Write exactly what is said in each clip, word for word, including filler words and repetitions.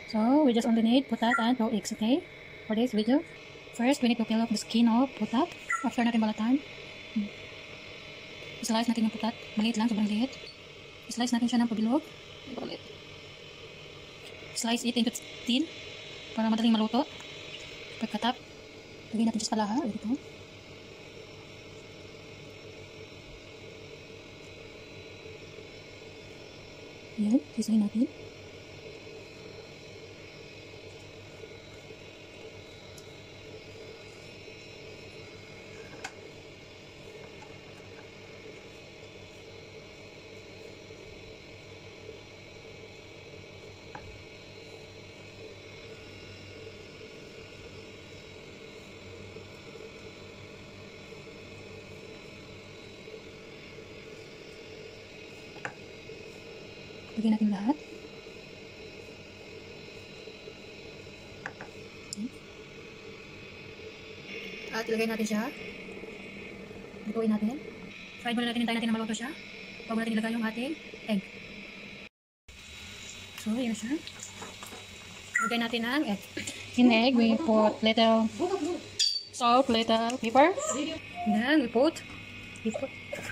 So we just only need putat and raw eggs, okay? For this video, first we need to peel off the skin of putat. After natin balatan, hmm. slice natin yung putat. Maliit lang, sobrang liit. Slice natin siya ng pabilog. Slice it into thin para madaling maluto. Pagkatap, lagyan natin siya sa palaha. Dito. Yan, sisahin natin. Lagyan natin lahat. At ilagay natin siya. Lutuin natin. Fried muna natin, hintayin natin na maluto siya. Bago natin ilagay yung ating egg. So, yun siya. Lagay natin ang egg. In egg, we put little salt, little pepper. Then, we put we put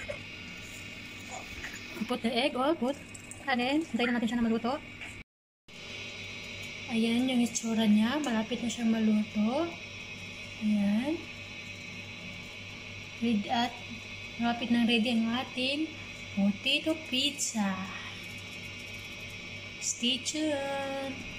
we put the egg all, put and then, hintayin na natin siya na maluto. Ayan yung itsura niya. Malapit na siya maluto. Ayan. Ready at malapit na ready ang ating potato pizza. Stay tuned!